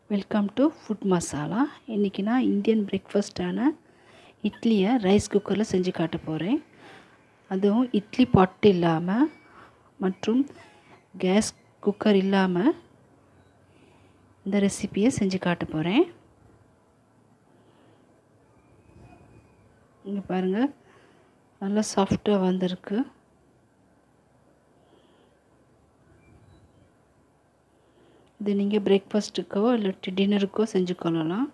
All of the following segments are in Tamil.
Welcome to food masala. இன்றைக்கி நான் இந்தியன் பிரேக்ஃபாஸ்ட்டான இட்லியை ரைஸ் குக்கரில் செஞ்சு காட்ட போகிறேன். அதுவும் இட்லி பாட் இல்லாமல் மற்றும் கேஸ் குக்கர் இல்லாமல் இந்த ரெசிபியை செஞ்சு காட்ட போகிறேன். இங்கே பாருங்கள், நல்லா சாஃப்டாக வந்திருக்கு. இது நீங்கள் பிரேக்ஃபாஸ்ட்டுக்கோ இல்லாட்டி டின்னருக்கோ செஞ்சுக்கொள்ளலாம்.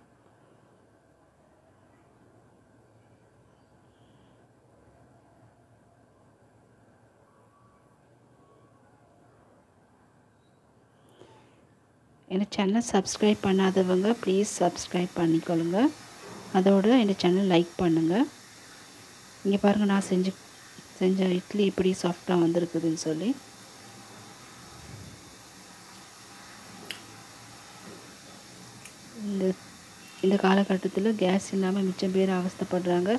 என் சேனலை சப்ஸ்கிரைப் பண்ணாதவங்க ப்ளீஸ் சப்ஸ்கிரைப் பண்ணிக்கொள்ளுங்க. அதோடு என் சேனல் லைக் பண்ணுங்கள். இங்கே பாருங்கள், நான் செஞ்ச இட்லி இப்படி சாஃப்டாக வந்திருக்குதுன்னு சொல்லி. இந்த காலகட்டத்தில் கேஸ் இல்லாமல் மிச்சம் பேர் அவஸ்தைப்படுறாங்க.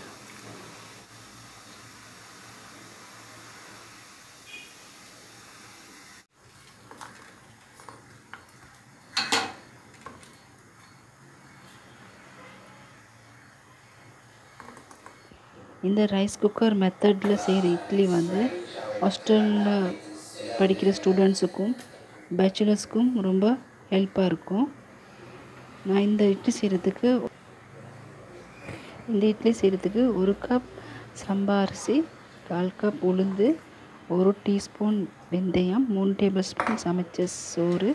இந்த ரைஸ் குக்கர் மெத்தடில் செய்கிற இட்லி ஹாஸ்டலில் படிக்கிற ஸ்டூடெண்ட்ஸுக்கும் பேச்சுலர்ஸுக்கும் ரொம்ப ஹெல்ப்பாக இருக்கும். நான் இந்த இட்லி செய்கிறதுக்கு 1 கப் சம்பா அரிசி, 1/4 கப் உளுந்து, 1 டீஸ்பூன் வெந்தயம், 3 டேபிள் ஸ்பூன் சமைச்ச சோறு,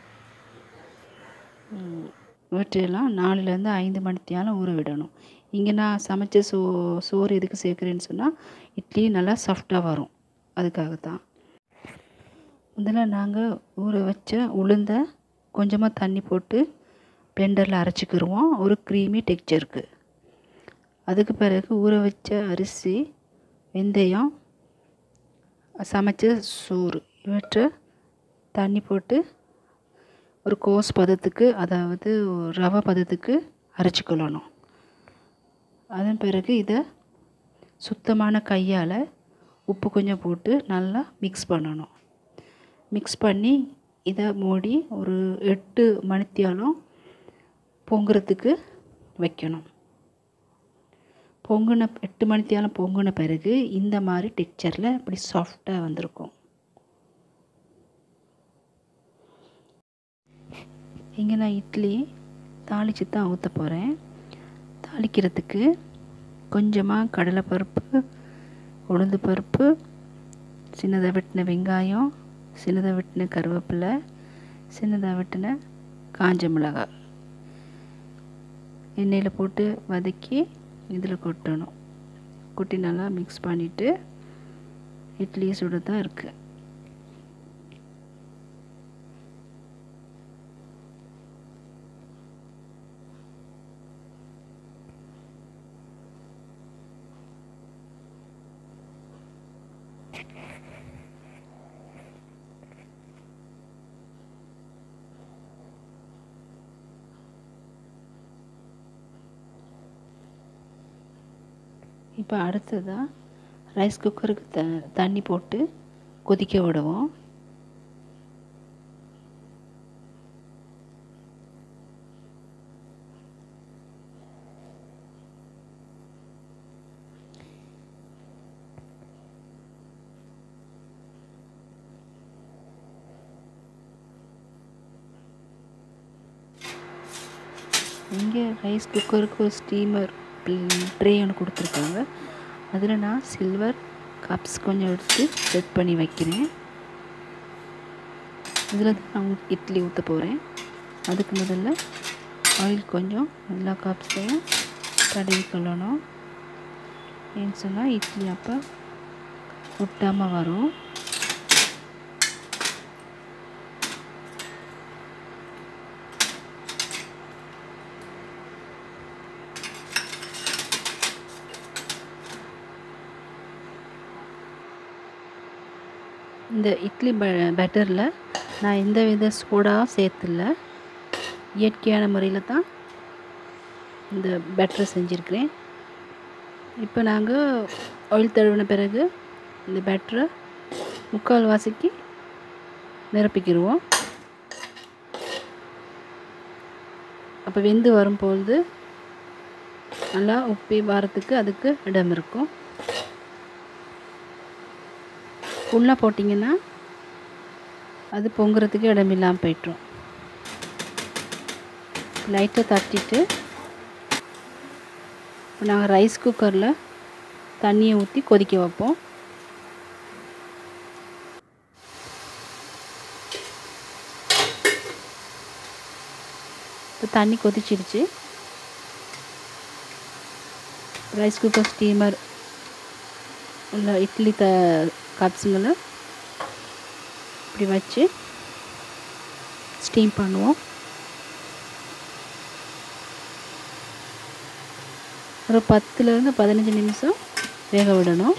இவற்றையெல்லாம் 4லேருந்து 5 மணித்தியாலம் ஊற விடணும். இங்கே நான் சமைச்ச சோறு எதுக்கு சேர்க்குறேன்னு சொன்னால் இட்லி நல்லா சாஃப்டாக வரும், அதுக்காகத்தான். முதல்ல நாங்கள் ஊற வச்ச உளுந்தை கொஞ்சமாக தண்ணி போட்டு பிளெண்டரில் அரைச்சிக்கிடுவோம், ஒரு க்ரீமி டெக்ஸ்சருக்கு. அதுக்கு பிறகு ஊற வச்ச அரிசி, வெந்தயம், சமைச்ச சோறு இவற்றை தண்ணி போட்டு ஒரு கோஸ் பதத்துக்கு, அதாவது ரவை பதத்துக்கு அரைச்சிக்கொள்ளணும். அதன் பிறகு இதை சுத்தமான கையால் உப்பு கொஞ்சம் போட்டு நல்லா மிக்ஸ் பண்ணணும். மிக்ஸ் பண்ணி இதை மூடி ஒரு 8 மணித்தியாலம் பொங்குறதுக்கு வைக்கணும். 8 மணித்தியாலம் பொங்குன பிறகு இந்த மாதிரி டெக்ஸ்சரில் இப்படி சாஃப்டாக வந்திருக்கும். இங்கே நான் இட்லி தாளித்து தான் ஊற்ற போகிறேன். தாளிக்கிறதுக்கு கொஞ்சமாக கடலைப்பருப்பு, உளுந்து பருப்பு, சின்னதாக வெட்டின வெங்காயம், சின்னதாக வெட்டின கருவேப்பிலை, சின்னதாக வெட்டின காஞ்ச மிளகாய் எண்ணெயில் போட்டு வதக்கி இதில் கொட்டணும். கொட்டி நல்லா மிக்ஸ் பண்ணிவிட்டு இட்லி சுட தான் இருக்குது. இப்போ அடுத்ததாக ரைஸ் குக்கருக்கு தண்ணி போட்டு கொதிக்க விடுவோம். இங்கே ரைஸ் குக்கருக்கு ஒரு ஸ்டீமர் ட்ரே ஒன்று கொடுத்துருக்காங்க. அதில் நான் சில்வர் கப்ஸ் கொஞ்சம் எடுத்து செட் பண்ணி வைக்கிறேன். இதில் தான் நான் இட்லி ஊற்ற போகிறேன். அதுக்கு முதல்ல ஆயில் கொஞ்சம் எல்லா கப்ஸ்லையும் தடவி கொள்ளணும். ஏன்னு சொன்னால் இட்லி அப்போ ஒட்டாமல் வரும். இந்த இட்லி பேட்டரில் நான் எந்த வித சோடா சேர்த்துல, இயற்கையான முறையில் தான் இந்த பேட்டரை செஞ்சுருக்கிறேன். இப்போ நாங்கள் ஆயில் தடவின பிறகு இந்த பேட்டரை 3/4 நிரப்பிக்கிடுவோம். அப்போ வெந்து வரும்பொழுது நல்லா உப்பி வரத்துக்கு அதுக்கு இடம் இருக்கும். ஃபுல்லாக போட்டிங்கன்னா அது பொங்குறதுக்கு இடம் இல்லாமல் போய்ட்ரும். லைட்டாக தட்டிட்டு இப்போ நாங்கள் ரைஸ் குக்கரில் தண்ணியை ஊற்றி கொதிக்க வைப்போம். இப்போ தண்ணி கொதிச்சிடுச்சு. ரைஸ் குக்கர் ஸ்டீமர் உள்ள இட்லி கப்ஸுங்களை இப்படி வச்சு ஸ்டீம் பண்ணுவோம். ஒரு 10லேருந்து 15 நிமிஷம் வேக விடணும்.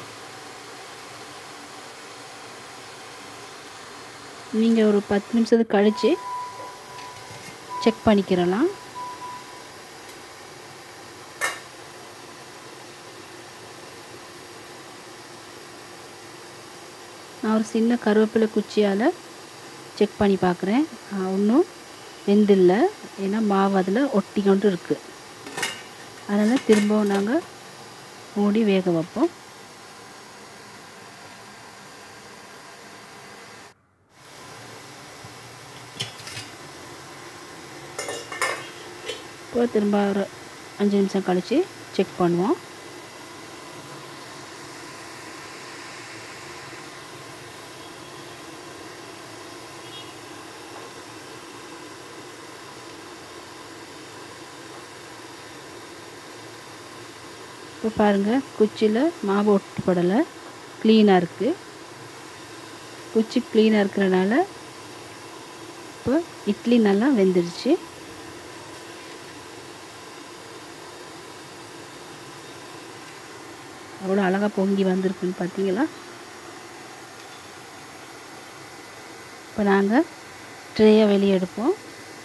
நீங்கள் ஒரு 10 நிமிஷத்துக்கு கழித்து செக் பண்ணிக்கிறலாம். நான் ஒரு சின்ன கருவேப்பிலை குச்சியால் செக் பண்ணி பார்க்குறேன். ஒன்றும் வெந்தில்லை, ஏன்னா மாவு அதில் ஒட்டி கொண்டு இருக்குது. அதனால் திரும்பவும் நாங்கள் மூடி வேக வைப்போம். இப்போ திரும்ப ஒரு 5 நிமிஷம் கழித்து செக் பண்ணுவோம். இப்போ பாருங்கள், குச்சியில் மாவு ஒட்டுப்படலை, க்ளீனாக இருக்குது. குச்சி க்ளீனாக இருக்கிறனால இப்போ இட்லி நல்லா வெந்துடுச்சு. அவ்வளோ அழகாக பொங்கி வந்திருக்குன்னு பார்த்தீங்களா? இப்போ நாங்கள் ட்ரேயை வெளியே எடுப்போம்.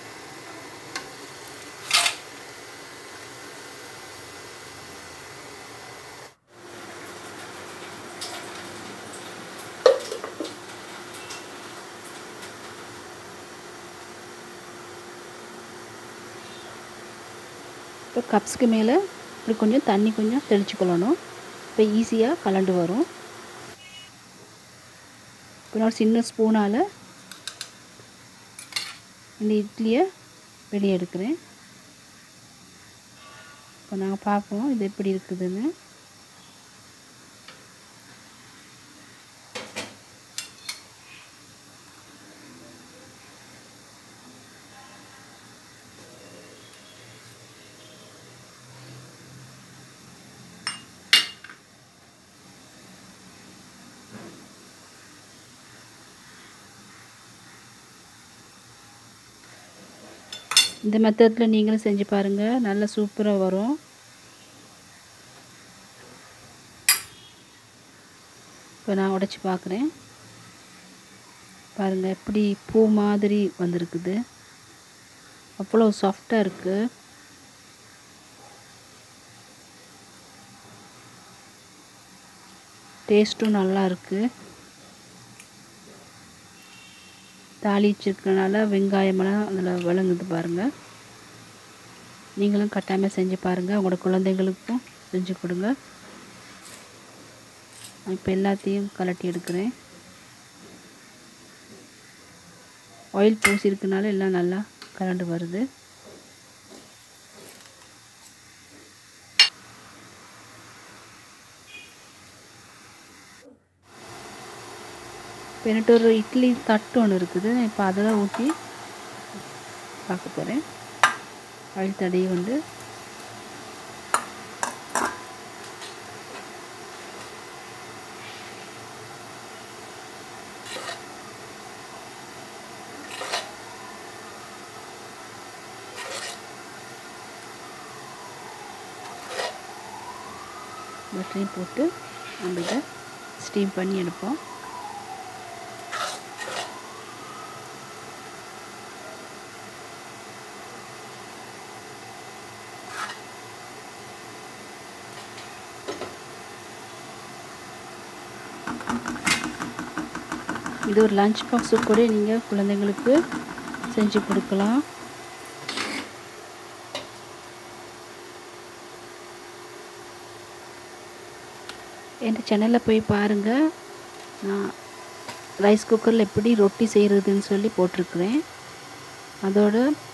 இப்போ கப்ஸ்க்கு மேலே இப்படி கொஞ்சம் தண்ணி கொஞ்சம் தெளிச்சுக்கொள்ளணும். இப்போ ஈஸியாக கலண்டு வரும். இப்போ நான் சின்ன ஸ்பூனால் இந்த இட்லியை வெளியே எடுக்கிறேன். இப்போ நாங்கள் பார்ப்போம் இது எப்படி இருக்குதுன்னு. இந்த மெத்தடில் நீங்களும் செஞ்சு பாருங்கள், நல்லா சூப்பராக வரும். இப்போ நான் உடைச்சி பார்க்குறேன். பாருங்கள் எப்படி பூ மாதிரி வந்திருக்குது, அவ்வளோ சாஃப்டாக இருக்குது. டேஸ்ட்டும் நல்லா இருக்குது. தாளிச்சிருக்கனால வெங்காயமெல்லாம் அதில் விளங்குது பாருங்கள். நீங்களும் கட்டாயமாக செஞ்சு பாருங்கள், உங்களோட குழந்தைங்களுக்கும் செஞ்சு கொடுங்க. இப்போ எல்லாத்தையும் கலட்டி எடுக்கிறேன். ஆயில் பூசிருக்கனால எல்லாம் நல்லா கலண்டு வருது. இப்போ என்கிட்ட ஒரு இட்லி தட்டு ஒன்று இருக்குது. இப்போ அதில் ஊற்றி பார்க்க போகிறேன். ஆயில் தடவி கொண்டு பட்டரையும் போட்டு நம்ம இதை ஸ்டீம் பண்ணி எடுப்போம். இது ஒரு லஞ்ச் பாக்ஸு கூட நீங்கள் குழந்தைங்களுக்கு செஞ்சு கொடுக்கலாம். என் சேனலில் போய் பாருங்கள். நான் ரைஸ் குக்கரில் எப்படி ரொட்டி செய்கிறதுன்னு சொல்லி போட்டிருக்கிறேன். அதோட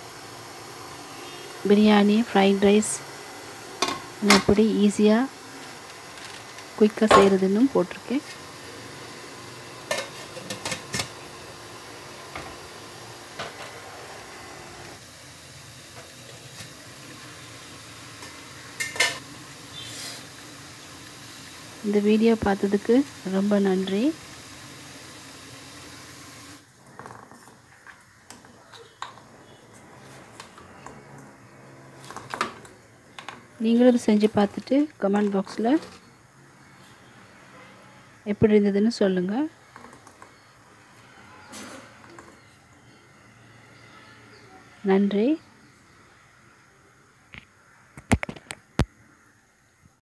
பிரியாணி, ஃப்ரைட் ரைஸ் எப்படி ஈஸியாக குயிக்காக செய்கிறதுன்னு போட்டிருக்கேன். இந்த வீடியோ பார்த்ததுக்கு ரொம்ப நன்றி. நீங்களும் இதை செஞ்சு பார்த்துட்டு கமெண்ட் பாக்ஸில் எப்படி இருந்ததுன்னு சொல்லுங்கள். நன்றி.